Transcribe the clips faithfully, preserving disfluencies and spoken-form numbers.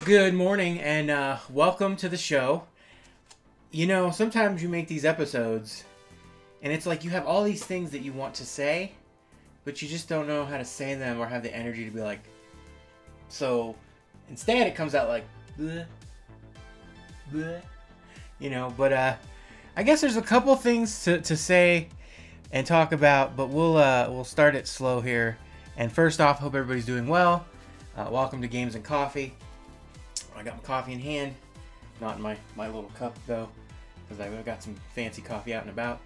Good morning and uh, welcome to the show. You know, sometimes you make these episodes and it's like you have all these things that you want to say, but you just don't know how to say them or have the energy to be like, so instead it comes out like, bleh, bleh, you know, but uh, I guess there's a couple things to, to say and talk about, but we'll, uh, we'll start it slow here. And first off, hope everybody's doing well. Uh, welcome to Games and Coffee. I got my coffee in hand, not in my, my little cup though, because I've got some fancy coffee out and about.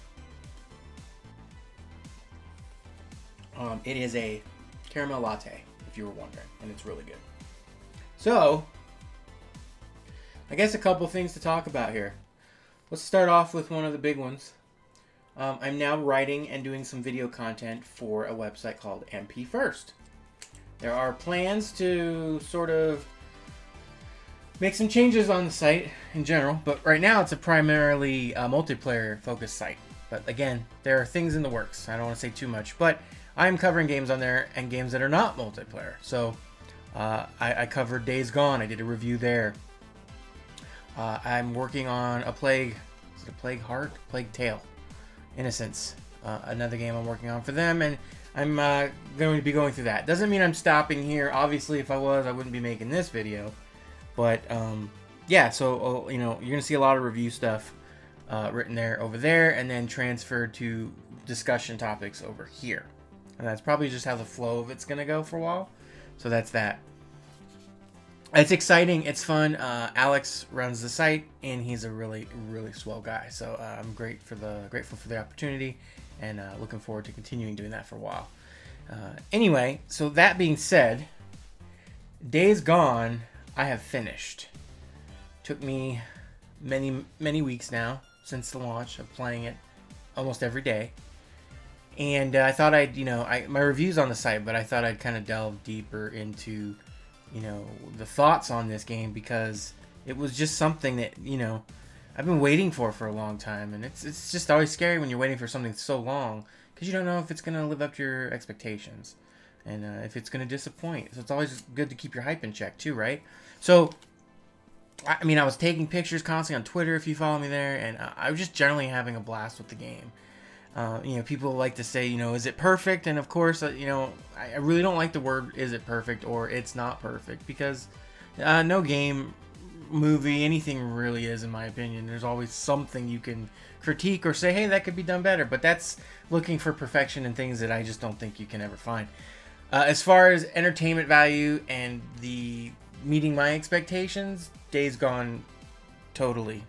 Um, it is a caramel latte, if you were wondering, and it's really good. So, I guess a couple things to talk about here. Let's start off with one of the big ones. Um, I'm now writing and doing some video content for a website called M P First. There are plans to sort of make some changes on the site in general, but right now it's a primarily uh, multiplayer focused site. But again, there are things in the works. I don't want to say too much, but I'm covering games on there and games that are not multiplayer. So uh, I, I covered Days Gone. I did a review there. Uh, I'm working on a Plague, is it a Plague Heart? Plague Tale. Innocence. Uh, another game I'm working on for them, and I'm uh, going to be going through that. Doesn't mean I'm stopping here. Obviously, if I was, I wouldn't be making this video. But, um, yeah, so, you know, you're going to see a lot of review stuff uh, written there over there, and then transferred to discussion topics over here. And that's probably just how the flow of it's going to go for a while. So that's that. It's exciting. It's fun. Uh, Alex runs the site, and he's a really, really swell guy. So uh, I'm great for the grateful for the opportunity, and uh, looking forward to continuing doing that for a while. Uh, anyway, so that being said, Days Gone, I have finished. Took me many, many weeks now since the launch of playing it almost every day. And uh, I thought I'd, you know, I, my review's on the site, but I thought I'd kind of delve deeper into, you know, the thoughts on this game, because it was just something that, you know, I've been waiting for for a long time. And it's, it's just always scary when you're waiting for something so long, because you don't know if it's going to live up to your expectations. And uh, if it's going to disappoint. So it's always good to keep your hype in check too, right? So, I mean, I was taking pictures constantly on Twitter, if you follow me there, and I was just generally having a blast with the game. Uh, you know, people like to say, you know, is it perfect? And of course, uh, you know, I, I really don't like the word is it perfect or it's not perfect, because uh, no game, movie, anything really is, in my opinion. There's always something you can critique or say, hey, that could be done better. But that's looking for perfection in things that I just don't think you can ever find. Uh, as far as entertainment value and the meeting my expectations, Days Gone totally,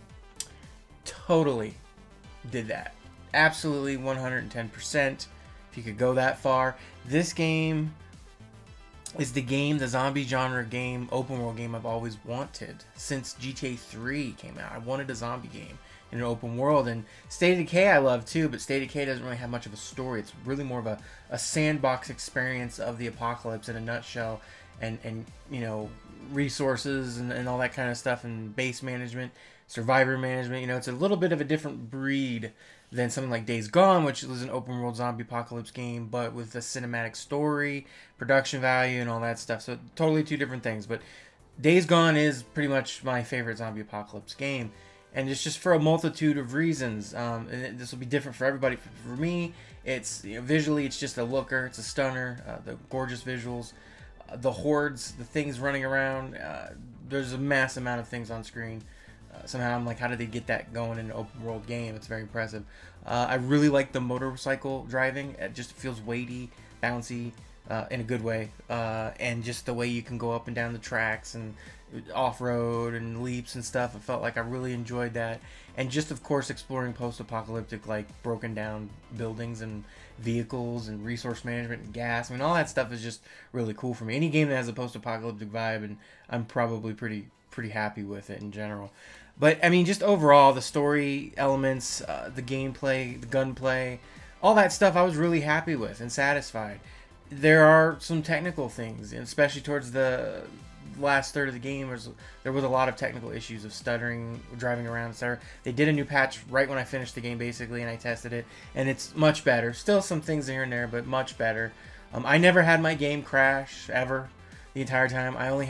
totally did that. Absolutely one hundred ten percent, if you could go that far. This game is the game, the zombie genre game, open world game I've always wanted since G T A three came out. I wanted a zombie game in an open world, and State of Decay I love too, but State of Decay doesn't really have much of a story. It's really more of a, a sandbox experience of the apocalypse in a nutshell, and, and you know, resources and, and all that kind of stuff, and base management, survivor management. You know, it's a little bit of a different breed than something like Days Gone, which was an open world zombie apocalypse game, but with a cinematic story, production value, and all that stuff. So totally two different things. But Days Gone is pretty much my favorite zombie apocalypse game, and it's just for a multitude of reasons. Um, and this will be different for everybody. For me, it's, you know, visually, it's just a looker, it's a stunner. Uh, the gorgeous visuals, uh, the hordes, the things running around. Uh, there's a mass amount of things on screen. Uh, somehow I'm like, how did they get that going in an open world game? It's very impressive. Uh, I really like the motorcycle driving. It just feels weighty, bouncy, uh, in a good way. Uh, and just the way you can go up and down the tracks and off-road and leaps and stuff. I felt like I really enjoyed that. And just, of course, exploring post-apocalyptic, like, broken down buildings and vehicles and resource management and gas. I mean, all that stuff is just really cool for me. Any game that has a post-apocalyptic vibe, and I'm probably pretty pretty happy with it in general. But, I mean, just overall, the story elements, uh, the gameplay, the gunplay, all that stuff I was really happy with and satisfied. There are some technical things, and especially towards the last third of the game, was, there was a lot of technical issues of stuttering, driving around, et cetera. They did a new patch right when I finished the game, basically, and I tested it, and it's much better. Still some things here and there, but much better. Um, I never had my game crash, ever, the entire time. I only had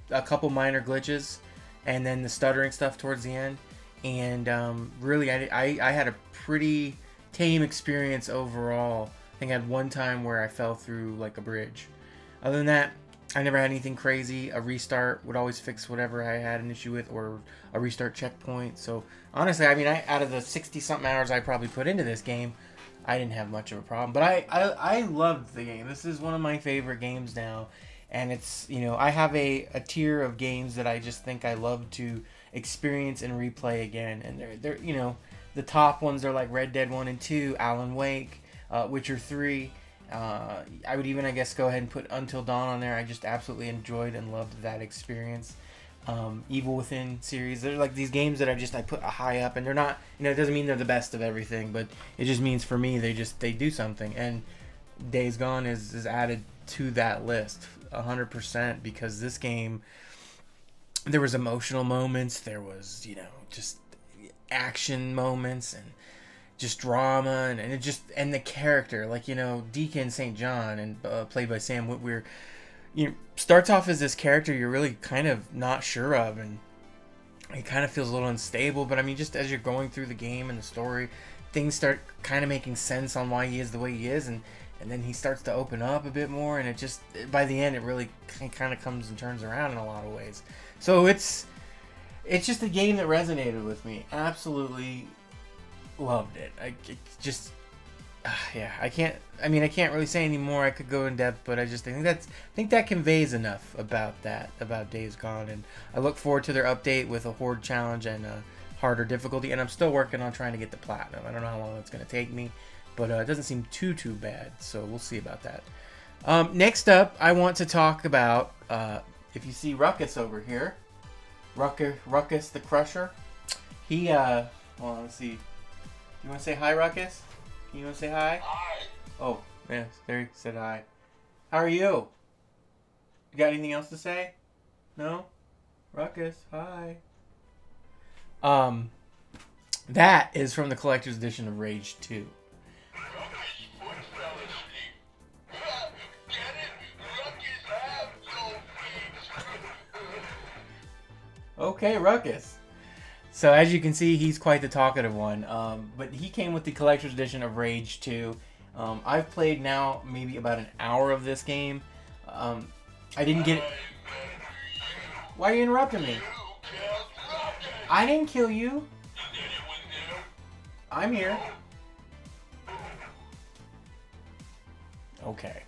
a couple minor glitches, and then the stuttering stuff towards the end. And um, really, I, I, I had a pretty tame experience overall. I think I had one time where I fell through like a bridge. Other than that, I never had anything crazy. A restart would always fix whatever I had an issue with, or a restart checkpoint. So honestly, I mean, I, out of the sixty something hours I probably put into this game, I didn't have much of a problem. But I, I, I loved the game. This is one of my favorite games now. And it's, you know, I have a, a tier of games that I just think I love to experience and replay again. And they're, they're you know, the top ones are like Red Dead one and two, Alan Wake, uh, Witcher three. Uh, I would even, I guess, go ahead and put Until Dawn on there. I just absolutely enjoyed and loved that experience. Um, Evil Within series. They're like these games that I just, I put high up. And they're not, you know, it doesn't mean they're the best of everything. But it just means for me, they just, they do something. And Days Gone is, is added to that list one hundred percent, because this game, there was emotional moments, there was, you know, just action moments, and just drama, and, and it just, and the character, like, you know, Deacon Saint John, and uh, played by Sam Witwer, you know, starts off as this character you're really kind of not sure of, and he kind of feels a little unstable. But I mean, just as you're going through the game and the story, things start kind of making sense on why he is the way he is, and and then he starts to open up a bit more, and it just, by the end, it really kind of comes and turns around in a lot of ways. So it's it's just a game that resonated with me. Absolutely loved it. I it just, uh, yeah, I can't, I mean, I can't really say any more. I could go in depth, but I just think that's, I think that conveys enough about that, about Days Gone. And I look forward to their update with a Horde challenge and a harder difficulty. And I'm still working on trying to get the Platinum. I don't know how long it's going to take me, but uh, it doesn't seem too, too bad. So we'll see about that. Um, next up, I want to talk about, uh, if you see Ruckus over here, Ruckus, Ruckus the Crusher. He, uh, well, let's see. You want to say hi, Ruckus? You want to say hi? Hi. Oh, yes, there he said hi. How are you? You got anything else to say? No? Ruckus, hi. Um, that is from the collector's edition of Rage two. Okay, Ruckus. So as you can see, he's quite the talkative one. Um, but he came with the collector's edition of Rage two. Um, I've played now maybe about an hour of this game. Um, I didn't get it. Why are you interrupting me? I didn't kill you. I'm here. Okay.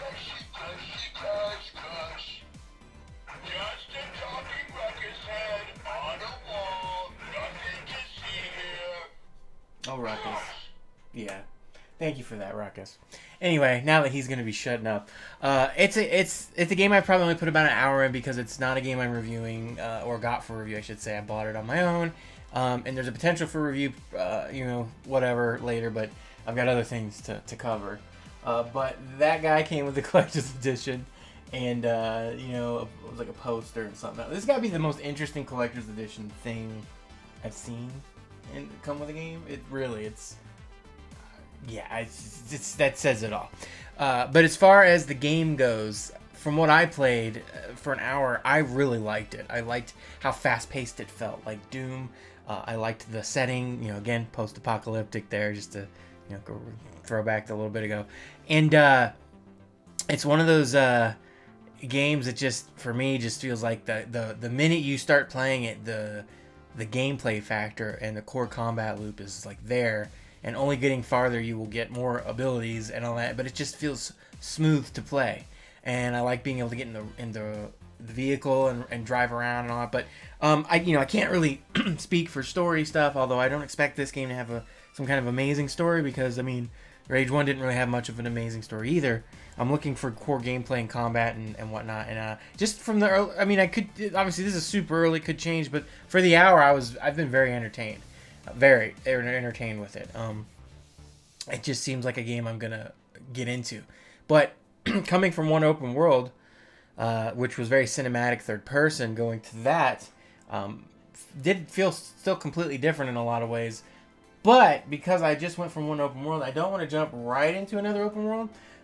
Oh, Ruckus. Yeah. Thank you for that, Ruckus. Anyway, now that he's going to be shutting up, uh, it's a it's it's a game I probably only put about an hour in because it's not a game I'm reviewing uh, or got for review, I should say. I bought it on my own, um, and there's a potential for review, uh, you know, whatever later. But I've got other things to to cover. Uh, but that guy came with the collector's edition, and uh, you know, it was like a poster and something. This got to be the most interesting collector's edition thing I've seen and come with a game. It really, it's, yeah, it's, it's that says it all. Uh, but as far as the game goes, from what I played uh, for an hour, I really liked it. I liked how fast-paced it felt, like Doom. Uh, I liked the setting, you know, again, post-apocalyptic there, just to, you know, go throw back to a little bit ago. And uh, it's one of those uh, games that just, for me, just feels like the, the, the minute you start playing it, the the gameplay factor and the core combat loop is like there, and only getting farther you will get more abilities and all that, but it just feels smooth to play. And I like being able to get in the in the, the vehicle and, and drive around and all that. But um, I you know I can't really speak for story stuff, although I don't expect this game to have a some kind of amazing story, because I mean, Rage one didn't really have much of an amazing story either. I'm looking for core gameplay and combat and, and whatnot, and uh, just from the early, I mean, I could, obviously this is super early, could change, but for the hour, I was, I've been very entertained, very entertained with it. Um, it just seems like a game I'm gonna get into, but coming from one open world, uh, which was very cinematic third person, going to that, um, did feel still completely different in a lot of ways. But because I just went from one open world, I don't want to jump right into another open world.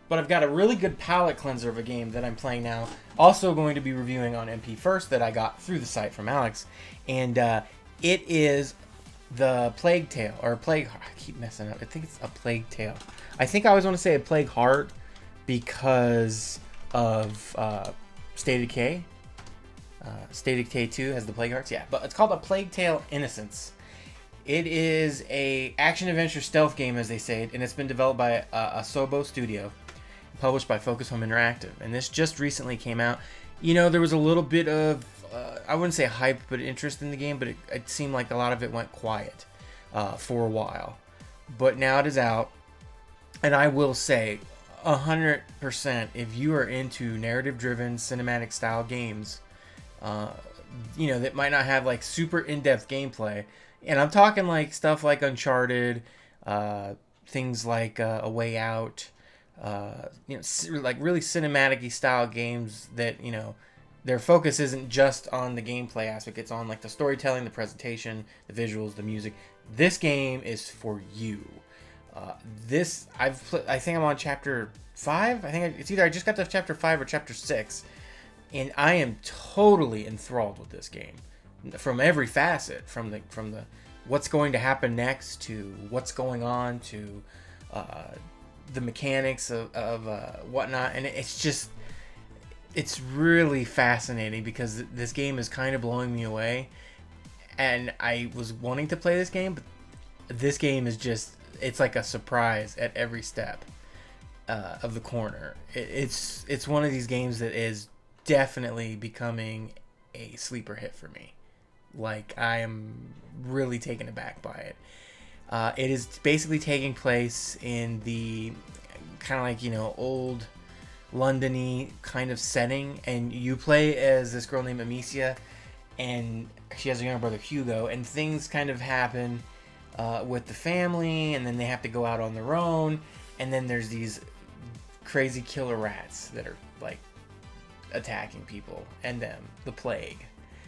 But I've got a really good palate cleanser of a game that I'm playing now. Also going to be reviewing on M P First that I got through the site from Alex. And uh, it is the Plague Tale. Or Plague... I keep messing up. I think it's a Plague Tale. I think I always want to say a Plague Heart because of uh, State of Decay. Uh, State of Decay two has the Plague Hearts. Yeah, but it's called A Plague Tale Innocence. It is a action-adventure stealth game, as they say it, and it's been developed by uh, Asobo Studio, published by Focus Home Interactive. And this just recently came out. You know, there was a little bit of, uh, I wouldn't say hype, but interest in the game, but it, it seemed like a lot of it went quiet uh, for a while. But now it is out, and I will say, one hundred percent, if you are into narrative-driven, cinematic-style games, uh, you know, that might not have, like, super in-depth gameplay, and I'm talking like stuff like Uncharted, uh, things like uh, A Way Out, uh, you know, like really cinematic-y style games that, you know, their focus isn't just on the gameplay aspect. It's on like the storytelling, the presentation, the visuals, the music. This game is for you. Uh, this I've pl- I think I'm on chapter five. I think it's either I just got to chapter five or chapter six, and I am totally enthralled with this game. From every facet, from the from the what's going to happen next to what's going on to uh, the mechanics of, of uh, whatnot, and it's just it's really fascinating because this game is kind of blowing me away, and I was wanting to play this game, but this game is just it's like a surprise at every step uh, of the corner. It, it's it's one of these games that is definitely becoming a sleeper hit for me. Like, I am really taken aback by it. Uh, it is basically taking place in the kind of like, you know, old London-y kind of setting. And you play as this girl named Amicia, and she has a younger brother, Hugo. And things kind of happen uh, with the family, and then they have to go out on their own. And then there's these crazy killer rats that are, like, attacking people and them. The plague.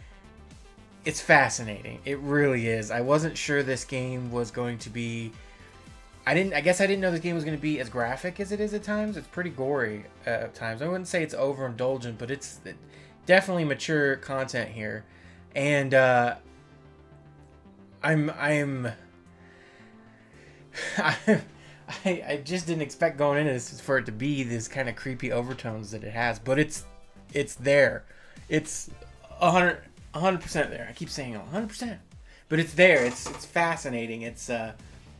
It's fascinating. It really is. I wasn't sure this game was going to be... I didn't. I guess I didn't know this game was going to be as graphic as it is at times. It's pretty gory uh, at times. I wouldn't say it's overindulgent, but it's definitely mature content here. And uh, I'm... I'm... I, I just didn't expect going into this for it to be this kind of creepy overtones that it has. But it's it's there. It's a hundred... one hundred percent there. I keep saying one hundred percent. But it's there. It's it's fascinating. It's uh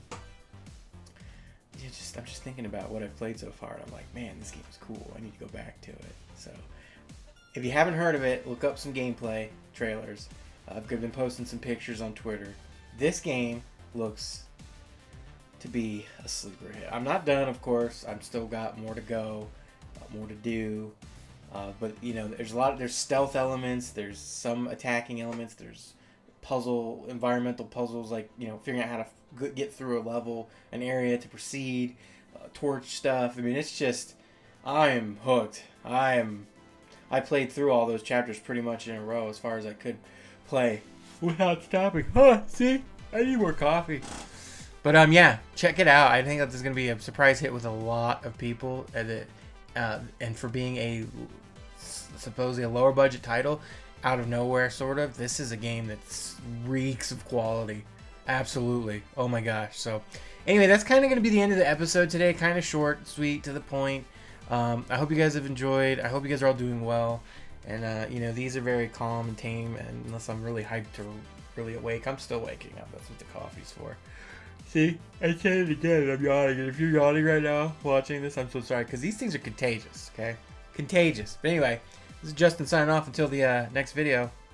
you just I'm just thinking about what I've played so far, and I'm like, man, this game is cool. I need to go back to it. So if you haven't heard of it, look up some gameplay trailers. Uh, I've been posting some pictures on Twitter. This game looks to be a sleeper hit. I'm not done, of course. I've still got more to go, uh, more to do. Uh, but you know, there's a lot of there's stealth elements, there's some attacking elements, there's puzzle, environmental puzzles, like, you know, figuring out how to f- get through a level, an area to proceed, uh, torch stuff. I mean, it's just, I am hooked. I am, I played through all those chapters pretty much in a row as far as I could play without stopping. Huh? See, I need more coffee. But um, yeah, check it out. I think that this is gonna be a surprise hit with a lot of people, and it. Uh, and for being a supposedly a lower budget title out of nowhere, sort of, this is a game that reeks of quality. Absolutely. Oh my gosh. So anyway, that's kind of going to be the end of the episode today. Kind of short, sweet, to the point. Um, I hope you guys have enjoyed. I hope you guys are all doing well. And, uh, you know, these are very calm and tame. And unless I'm really hyped or really awake, I'm still waking up. That's what the coffee's for. See, I said it again, I'm yawning, and if you're yawning right now, watching this, I'm so sorry, because these things are contagious, okay? Contagious. But anyway, this is Justin signing off until the uh, next video.